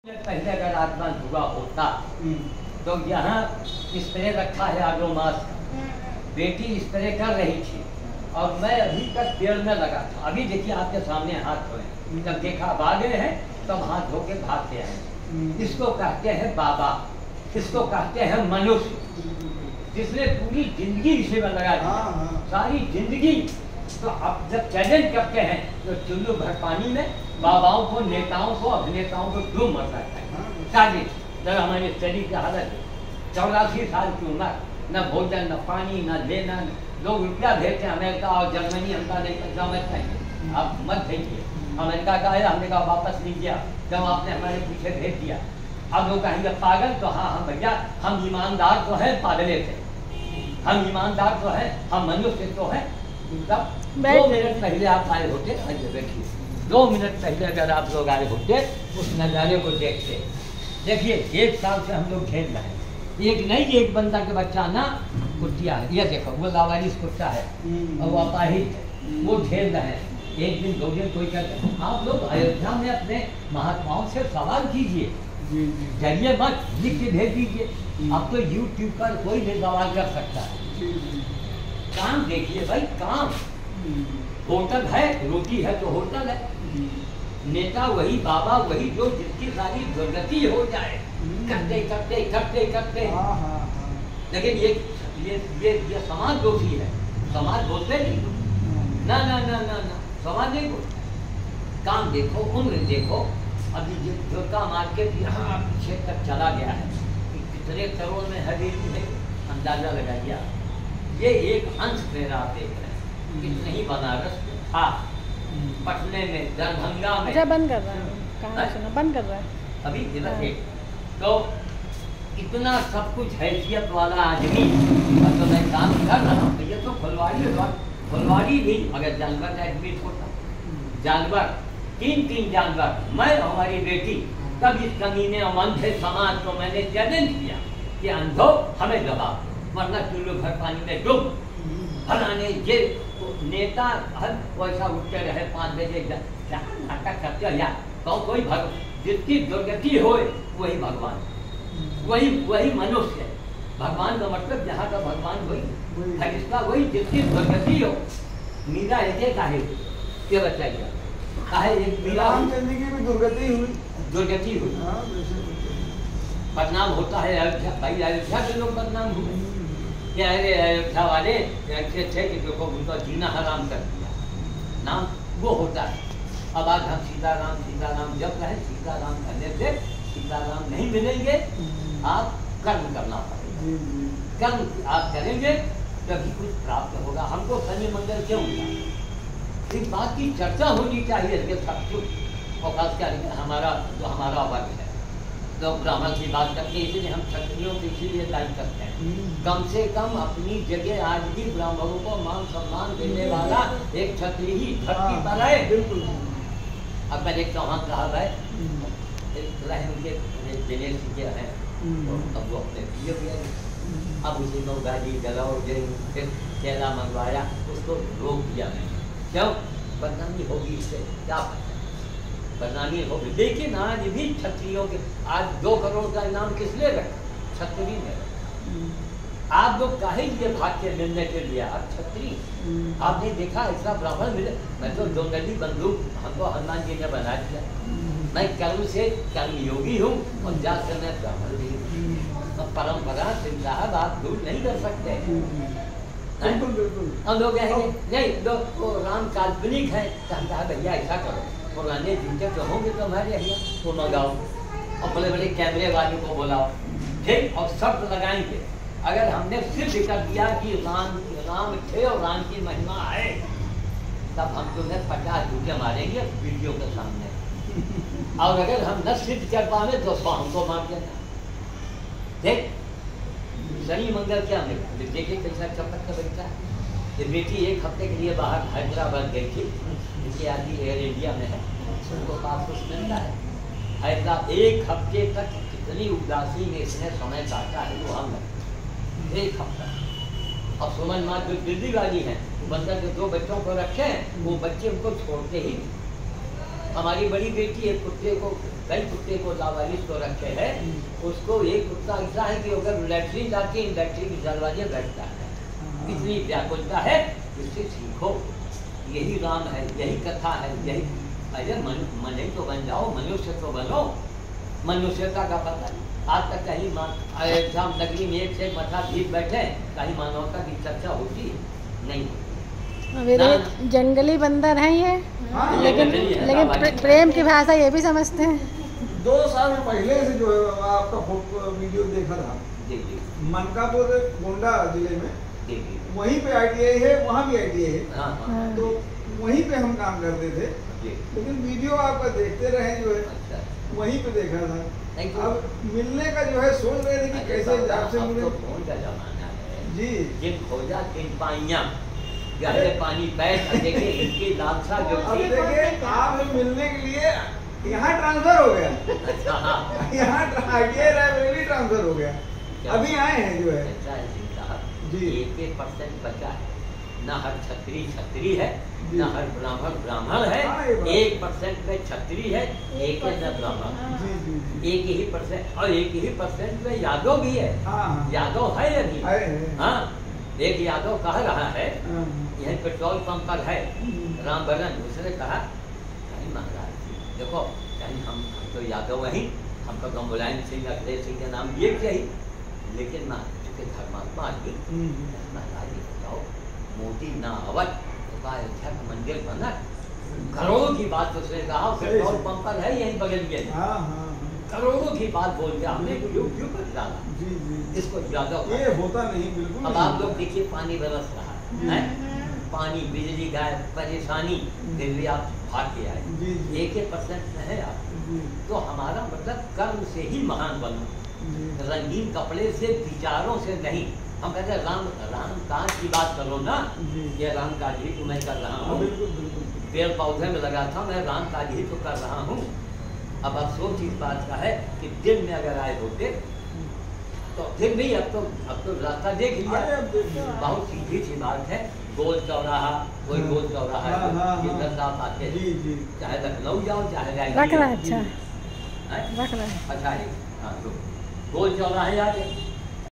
पहले अगर आसमान हुआ होता तो यहाँ स्प्रे रखा है आग्रोमास का, बेटी स्प्रे कर रही थी और मैं अभी तक पेड़ में लगा था। अभी देखिए आपके सामने हाथ धोए, जब देखा भागे हैं तब हाथ धो के भागते हैं। इसको कहते हैं बाबा, इसको कहते हैं मनुष्य जिसने पूरी जिंदगी इसी में लगा दी, सारी जिंदगी। तो अब जब चैलेंज करते हैं तो चुल्लू भर पानी में बाबाओं को, नेताओं को, अभिनेताओं को डूब मर सकता है। शादी जब हमारी स्टडी की हालत 84 साल की उम्र, न भोजन, न पानी, न लेना, लोग रुपया भेजते हैं अमेरिका और जर्मनी, हमका नहीं पैसा मत चाहिए, आप मत भेजिए। अमेरिका का है, हमने कहा वापस नहीं किया जब आपने हमारे पीछे भेज दिया। अब लोग कहेंगे पागल, तो हाँ हम भैया हम ईमानदार तो है, पागले थे हम, ईमानदार तो है हम, मनुष्य तो है। तब 2 मिनट पहले आप आए होते, देखिए 2 मिनट पहले अगर आप लोग आए होते उस नज़ारे को देखते। देखिए 1 साल से हम लोग खेल रहे हैं, एक नहीं एक बंदा के बच्चा ना कुत्तिया है, ये देखो वो लावारिस कुत्ता है और वो अपाहिज है, वो खेल रहे हैं। एक दिन 2 दिन कोई कहते हैं आप लोग अयोध्या में अपने महात्माओं से सवाल कीजिए, जरिए मत लिख के भेज दीजिए। अब तो यूट्यूब पर कोई भी सवाल कर सकता है। काम देखिए भाई, काम होटल है, रोटी है तो होटल है, नेता वही, बाबा वही जो जिसकी सारी दुर्गति हो जाए करते करते करते करते। लेकिन ये समाज दोषी है, समाज बोलते नहीं, ना ना ना ना ना समाज नहीं बोलता। काम देखो, उम्र देखो, अभी जो का मार्केट यहाँ पीछे तक चला गया है, कितने करोड़ में हवेली है, अंदाजा लगाइए। ये एक अंश मेरा आप देख रहे हैं, कितने ही बनारस था, पटने में, दरभंगा में। अच्छा बंद कर रहा है, कहाँ सुना बंद कर रहा है अभी इधर एक तो इतना सब कुछ हैसियत वाला आदमी, तो मैं काम कर रहा हूँ। ये तो फुलवाड़ी भी अगर जानवर का एडमिट होता, जानवर 3 जानवर, मैं हमारी बेटी, तब इस कमीने अमंधे समाज को मैंने चैलेंज किया कि अंधो हमें दबा, वरना चुल्लू भर पानी में डूब। फलाने ये नेता हर वैसा उठते रहे 5 बजे नाटक करते या तो कोई जिसकी दुर्गति हो वही भगवान, वही मनुष्य है। भगवान का मतलब जहाँ का भगवान वही है, इसका वही जिसकी दुर्गति हो। मीरा ऐसे काहे ये बताइए, काहे एक मीरा जिंदगी में दुर्गति हुई, बदनाम होता है अयोध्या। भाई अयोध्या के लोग बदनाम हुए, क्या है अयोध्या वाले अच्छे थे कि देखो उनका जीना हराम कर दिया, नाम वो होता है। अब आज हम सीताराम सीताराम जब कहें, सीताराम करने से सीताराम नहीं मिलेंगे, आप कर्म करना पड़ेगा, कर्म आप करेंगे तभी कुछ प्राप्त होगा। हमको शनि मंगल क्यों मिला, इस बात की चर्चा होनी चाहिए कि सब कुछ। और खास करके हमारा जो हमारा वर्ग है, तो ब्राह्मण की बात करके, इसलिए हम क्षत्रियों को इसीलिए दायी करते हैं। कम से कम अपनी जगह आज भी ब्राह्मणों को मान सम्मान देने वाला एक क्षत्रिय ही धरती पर है। बिल्कुल। अब मैंने एक चौहान साहब है, उनके दिनेश जी के हैं, अब वो अपने प्रिय भी है। अब उसी को गाली जलाओ, फिर चेहरा मंगवाया, उसको रोक दिया मैंने। क्यों? बदनामी होगी, इससे क्या पता बदनामी होगी। लेकिन आज भी क्षत्रियों के, आज 2 करोड़ का इनाम किस लिए रखा? क्षत्रिय ने। आप लोग काहे लिए भाग्य मिलने के लिए? आप क्षत्रिय, आपने देखा ऐसा ब्राह्मण मिले। मैं तो 2 नदी बंदूक हमको हनुमान जी ने बना दिया। मैं कर्म से कर्म योगी हूँ और जाकर मैं ब्राह्मण भी हूँ। परंपरा सिंह साहब आप दूर नहीं कर सकते। बिल्कुल बिल्कुल। हम लोग कहेंगे नहीं लोग वो राम काल्पनिक है, तो हम कहा भैया ऐसा करो, पुराने जूते जो होंगे तो हमारे यहाँ वो मंगाओ और बड़े बड़े कैमरे वालों को बुलाओ, ठीक, और शर्त लगाएंगे अगर हमने सिद्ध कर दिया कि राम थे और राम की महिमा है, तब हम तुम्हें 50 जूते मारेंगे वीडियो के सामने। और अगर हम न सिद्ध कर पाए तो हमको मार देना। देख शनि मंगल क्या मिला, देखिए कैसा चपक का बच्चा। ये बेटी 1 हफ्ते के लिए बाहर हैदराबाद गई थी, इसकी आदि एयर इंडिया में है, उनको पासपोर्ट मिलता है। हैदराबाद 1 हफ्ते तक कितनी उदासी में इसने समय काटा है वो हम 1 हफ्ता। अब सुमन माँ जो दिल्ली वाली हैं, बंदर के 2 बच्चों को रखे हैं, वो बच्चे उनको छोड़ते ही। हमारी बड़ी बेटी एक कुत्ते को कई कुत्ते को लावारिस को रखे हैं, उसको एक कुत्ता ऐसा है कि अगर लैट्रिन जाके लैट्रिन की दरवाजे बैठता है, इतनी व्याकुलता है, इससे सीखो। यही राम है, यही कथा है, यही अरे मन ही तो बन जाओ, मनुष्य तो बनो। मनुष्यता का पता नहीं आज तक कहीं अयोध्या नगरी में एक से मथा भीग बैठे, कहीं मानवता की चर्चा होती नहीं। मेरे जंगली बंदर हैं ये, हाँ, लेकिन प्रेम की भाषा ये भी समझते हैं। 2 साल पहले से जो है आपका वीडियो देखा था, मनकापुर गोंडा जिले में, वहीं पे ITI है, वहाँ भी ITI है। हाँ। तो वहीं पे हम काम करते थे, लेकिन वीडियो आपका देखते रहे जो है, वहीं पे देखा था। अब मिलने का जो है सोच रहे थे कि कैसे आपसे मिले। फोन का जमाना है जी, जिन खोजा तिन पाइयां, गहरे पानी बैठ देखिए इनकी लालसा जो अब थी। देखिए आप मिलने के लिए यहाँ ट्रांसफर हो गया, अच्छा हाँ, यहाँ ITI रायबरेली ट्रांसफर हो गया, अभी आए हैं जो है। ऐसा है सिंह साहब जी। 1% बचा है, न हर छत्री है, जी। न हर ब्राह्मण है। हाँ, ये बात। 1% में छत्री है, एक है न ब्राह्मण। जी जी जी। 1% और 1% में यादव भी है। हाँ, यादव है अभी। है। हाँ, एक यादव कह रहा है, हाँ, यही पेट्रोल पंप पर है हम्म। रामबरन, उसने कहा कहीं महाराज देखो कहीं हम तो यादव वहीं, हमको तो मुलायम सिंह अखिलेश सिंह के नाम ये चाहिए, लेकिन ना चूंकि धर्मात्मा आदमी महाराज ये बताओ मोदी ना अवध तो अयोध्या का मंदिर बना, करोड़ों की बात उसने कहा, पेट्रोल पंप पर है यहीं बगल में, हाँ, हाँ, करोड़ों की बात बोल के हमने यूट्यूब पर डाला, जी जी। इसको यादव ये होता नहीं, बिल्कुल अब नहीं आप लोग होता। देखिए पानी बरस रहा है, पानी बिजली गायब परेशानी, फिर भी आप भाग के आए। जी जी 1% में है आप, जी तो हमारा मतलब कर्म से ही महान बनो, जी। रंगीन कपड़े से विचारों से नहीं। हम कहते हैं राम काज की बात करो ना, जी। ये राम काज ही तो मैं कर रहा हाँ, हूँ, बिल्कुल बिल्कुल। पेड़ पौधे में लगा था मैं राम काज ही तो कर रहा हूँ। अब अफसोस इस बात का है कि दिल में अगर आए होते तो फिर भी अब तो रास्ता देख लिया। अरे अब देखिए। बहुत सीधी सी बात है, गोल चौराहा, कोई गोल चौराहा हाँ, हाँ, है, हाँ। साफ आते हैं, जी जी। चाहे लखनऊ जाओ चाहे रख रहा है, अच्छा हैं? रख रहा है। अच्छा ये हाँ तो गोल चौराहे आगे